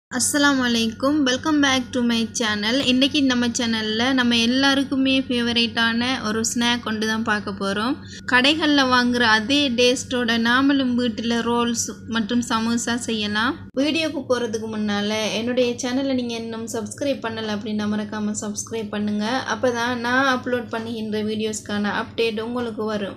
Assalamualaikum, welcome back to my channel. இன்னைக்கு நம்ம சேனல்ல நம்ம எல்லாருக்குமே ஃபேவரட்டான ஒரு ஸ்நாக் கொண்டு தான் பார்க்க போறோம். கடைகள்ல வாங்குற அதே டேஸ்டோட நாமளும் வீட்ல ரோல்ஸ் மற்றும் சமோசா செய்யலாம். வீடியோக்கு போறதுக்கு முன்னால என்னுடைய சேனலை நீங்க இன்னும் சப்ஸ்கிரைப் பண்ணல அப்படினா மறக்காம சப்ஸ்கிரைப் பண்ணுங்க. அப்பதான் நான் அப்லோட் பண்ணுகின்ற வீடியோஸ்க்கான அப்டேட் உங்களுக்கு வரும்.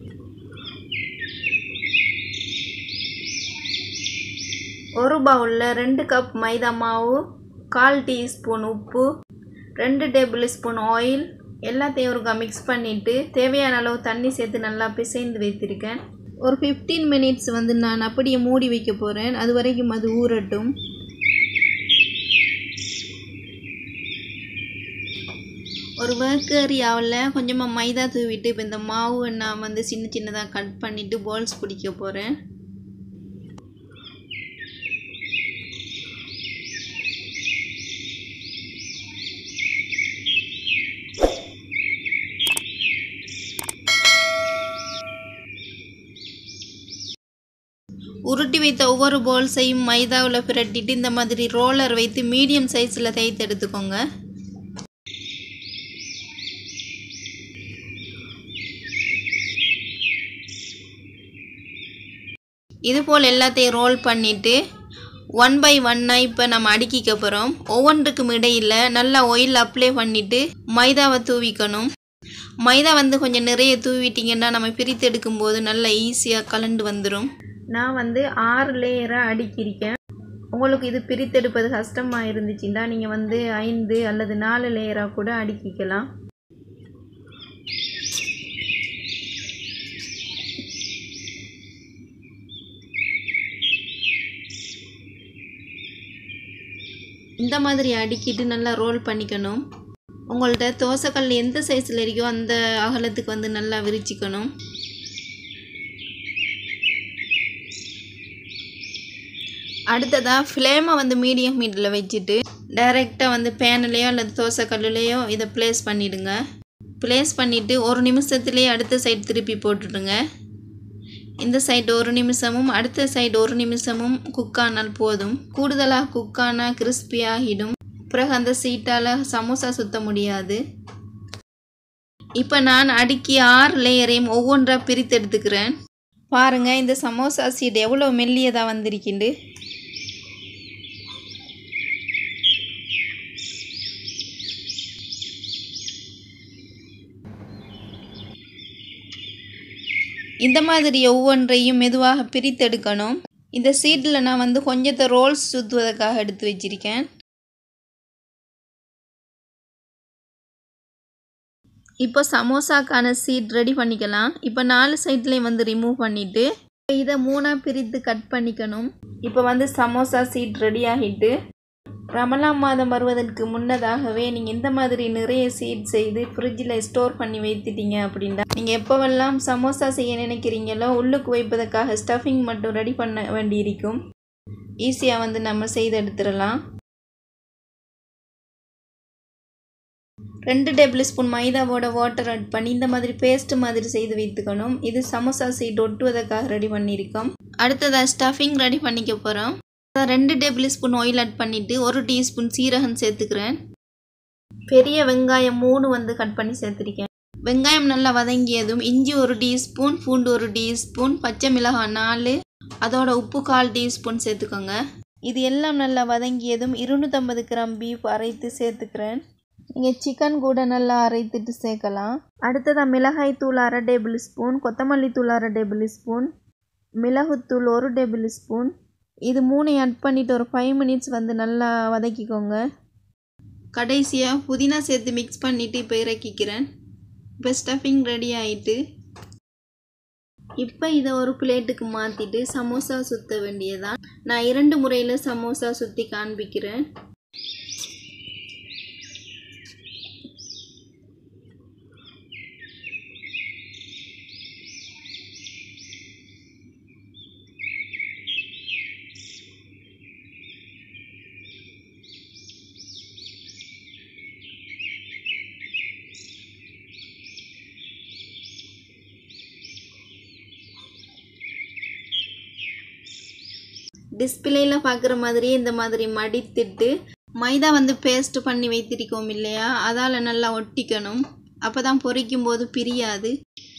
ஒரு பவுல்ல 2 கப் மைதா மாவு, 1/4 டீஸ்பூன் உப்பு, 2 டேபிள் ஸ்பூன் ஆயில் எல்லாத்தையும் ஒருக்கா மிக்ஸ் பண்ணிட்டு தேவையான அளவு தண்ணி சேர்த்து நல்லா பிசைந்து வைத்திருக்கேன். ஒரு 15 மினிட்ஸ் நான் அப்படியே மூடி வைக்க போறேன். அது வரைக்கும் அது ஊறட்டும். ஒரு ஒர்க் ஏரியாவில் கொஞ்சமாக மைதா தூவிட்டு இப்போ இந்த மாவு நான் சின்ன சின்னதாக கட் பண்ணிட்டு பால்ஸ் பிடிக்க போகிறேன். உருட்டி வைத்த ஒவ்வொரு பால்ஸையும் மைதாவில் பிரட்டிட்டு இந்த மாதிரி ரோலர் வைத்து மீடியம் சைஸில் தைத்து எடுத்துக்கோங்க. இதுபோல் எல்லாத்தையும் ரோல் பண்ணிவிட்டு 1 by 1 இப்போ நம்ம அடுக்கிக்க போகிறோம். ஒவ்வொன்றுக்கும் இடையில் நல்லா ஆயில் அப்ளை பண்ணிவிட்டு மைதாவை தூவிக்கணும். மைதா கொஞ்சம் நிறைய தூவிட்டிங்கன்னா நம்ம பிரித்து எடுக்கும்போது நல்லா ஈஸியாக கலண்டு வந்துடும். நான் 6 லேயராக அடுக்கியிருக்கேன். உங்களுக்கு இது பிரித்தெடுப்பது கஷ்டமாக இருந்துச்சுன்னா நீங்கள் 5 அல்லது 4 லேயராக கூட அடுக்கிக்கலாம். இந்த மாதிரி அடுக்கிட்டு நல்லா ரோல் பண்ணிக்கணும். உங்கள்கிட்ட தோசைக்கல் எந்த சைஸில் இருக்கோ அந்த அகலத்துக்கு நல்லா விரிச்சிக்கணும். அடுத்ததாக ஃப்ளேமை மீடியம் ஹீட்டில் வச்சுட்டு டைரெக்டாக பேன்லேயோ அல்லது தோசைக்கல்லையோ இதை ப்ளேஸ் பண்ணிவிடுங்க. ப்ளேஸ் பண்ணிவிட்டு ஒரு நிமிஷத்துலேயே அடுத்த சைடு திருப்பி போட்டுடுங்க. இந்த சைடு 1 நிமிஷமும் அடுத்த சைடு 1 நிமிஷமும் குக் ஆனால் போதும். கூடுதலாக குக் ஆனால் கிறிஸ்பியாகிடும். பிறகு அந்த சீட்டால் சமோசா சுத்த முடியாது. இப்போ நான் அடுக்கி 6 லேயரையும் ஒவ்வொன்றாக பிரித்து எடுத்துக்கிறேன். பாருங்கள் இந்த சமோசா சீட் எவ்வளோ மெல்லியதாக வந்திருக்கிண்டு. இந்த மாதிரி ஒவ்வொன்றையும் மெதுவாக பிரித்தெடுக்கணும். இந்த சீட்டில் நான் கொஞ்சத்தை ரோல்ஸ் சுற்றுவதற்காக எடுத்து வச்சிருக்கேன். இப்போ சமோசாக்கான சீட் ரெடி பண்ணிக்கலாம். இப்போ 4 சைட்லேயும் ரிமூவ் பண்ணிவிட்டு இதை 3ஆக பிரித்து கட் பண்ணிக்கணும். இப்போ சமோசா சீட் ரெடி ஆகிட்டு ரமலான் மாதம் வருவதற்கு முன்னதாகவே நீங்கள் இந்த மாதிரி நிறைய சீட் செய்து ஃப்ரிட்ஜில் ஸ்டோர் பண்ணி வைத்துட்டீங்க அப்படின்னா நீங்கள் எப்போவெல்லாம் சமோசா செய்ய நினைக்கிறீங்களோ உள்ளுக்கு வைப்பதற்காக ஸ்டஃபிங் மட்டும் ரெடி பண்ண வேண்டியிருக்கும். ஈஸியாக நம்ம செய்து எடுத்துடலாம். 2 டேபிள் ஸ்பூன் மைதாவோட வாட்டர் ஆட் பண்ணி இந்த மாதிரி பேஸ்ட் மாதிரி செய்து வைத்துக்கணும். இது சமோசா சீட் ஒட்டுவதற்காக ரெடி பண்ணியிருக்கோம். அடுத்ததாக ஸ்டஃபிங் ரெடி பண்ணிக்க போகிறோம். 2 டேபிள் ஸ்பூன் ஆயில் ஆட் பண்ணிவிட்டு 1 டீஸ்பூன் சீரகம் சேர்த்துக்கிறேன். பெரிய வெங்காயம் 3 கட் பண்ணி சேர்த்துருக்கேன். வெங்காயம் நல்லா வதங்கியதும் இஞ்சி 1 டீஸ்பூன், பூண்டு 1 டீஸ்பூன், பச்சை மிளகாய் 4, அதோட உப்பு 1/4 டீஸ்பூன் சேர்த்துக்கோங்க. இது எல்லாம் நல்லா வதங்கியதும் 250 கிராம் பீஃப் அரைத்து சேர்த்துக்கிறேன். நீங்கள் சிக்கன் கூட நல்லா அரைத்துட்டு சேர்க்கலாம். அடுத்ததாக மிளகாய் தூள் 1/2 டேபிள் ஸ்பூன், கொத்தமல்லி தூள் 1/2 டேபிள் ஸ்பூன், மிளகுத்தூள் 1 டேபிள் ஸ்பூன். இது 3 ஆட் பண்ணிவிட்டு ஒரு 5 மினிட்ஸ் நல்லா வதக்கிக்கோங்க. கடைசியாக புதினா சேர்த்து மிக்ஸ் பண்ணிவிட்டு இப்போ இறக்கிக்கிறேன். இப்போ ஸ்டஃபிங் ரெடி ஆகிட்டு இப்போ இதை ஒரு பிளேட்டுக்கு மாற்றிட்டு சமோசா சுற்ற வேண்டியதான். நான் 2 முறையில் சமோசா சுற்றி காண்பிக்கிறேன். டிஸ்பிளேயில் பார்க்குற மாதிரியே இந்த மாதிரி மடித்துட்டு மைதா வந்து பேஸ்ட் பண்ணி வைத்திருக்கோம் இல்லையா, அதால் நல்லா ஒட்டிக்கணும். அப்போ தான் பொரிக்கும் போது பிரியாது.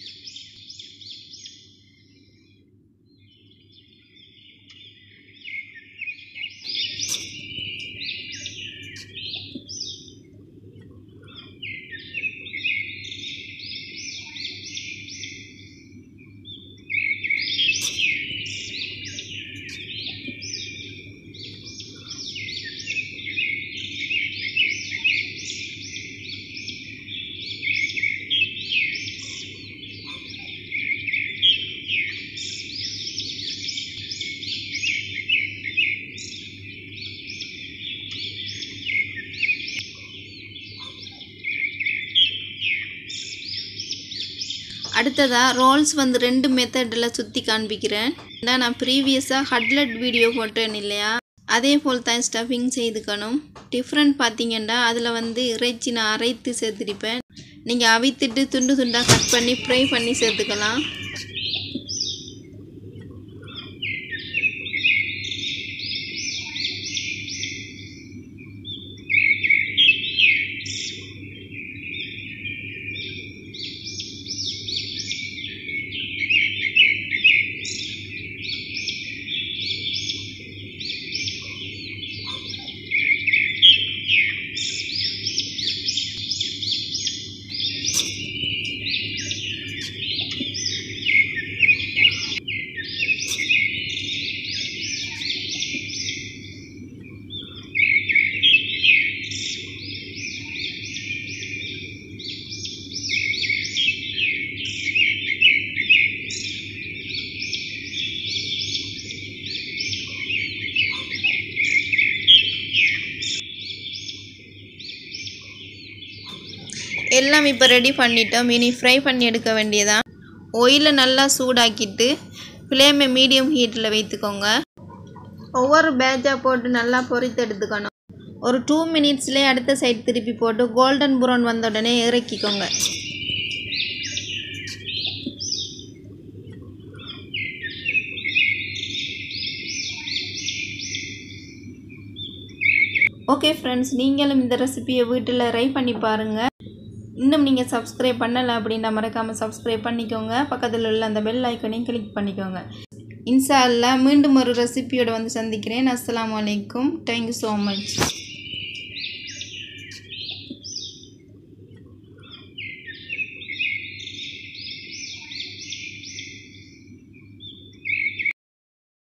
அடுத்ததாக ரோல்ஸ் வந்து 2 மெத்தடில் சுற்றி காண்பிக்கிறேன். நான் ப்ரீவியஸாக கட்லட் வீடியோ போட்டேன் இல்லையா, அதே போல் தான் ஸ்டஃபிங் செய்துக்கணும். டிஃப்ரெண்ட் பார்த்தீங்கன்னா அதில் வந்து இறைச்சி நான் அரைத்து சேர்த்துருப்பேன். நீங்கள் அவித்துட்டு துண்டு துண்டாக கட் பண்ணி ஃப்ரை பண்ணி சேர்த்துக்கலாம். எல்லாம் இப்போ ரெடி பண்ணிட்டோம். இனி ஃப்ரை பண்ணி எடுக்க வேண்டியதான். ஆயிலை நல்லா சூடாக்கிட்டு ஃப்ளேமை மீடியம் ஹீட்டில் வைத்துக்கோங்க. ஒவ்வொரு பேட்சாக போட்டு நல்லா பொரித்து எடுத்துக்கணும். ஒரு 2 மினிட்ஸ்லேயே அடுத்த சைட் திருப்பி போட்டு கோல்டன் ப்ரௌன் வந்த உடனே இறக்கிக்கோங்க. ஓகே ஃப்ரெண்ட்ஸ், நீங்களும் இந்த ரெசிபியை வீட்டில் ட்ரை பண்ணி பாருங்கள். இன்னும் நீங்கள் சப்ஸ்கிரைப் பண்ணலை அப்படின்னா மறக்காமல் சப்ஸ்கிரைப் பண்ணிக்கோங்க. பக்கத்தில் உள்ள அந்த பெல் ஐக்கனையும் கிளிக் பண்ணிக்கோங்க. இன்ஷா அல்லாஹ் மீண்டும் ஒரு ரெசிபியோடு வந்து சந்திக்கிறேன். அஸ்ஸலாமு அலைக்கும். Thank you so much.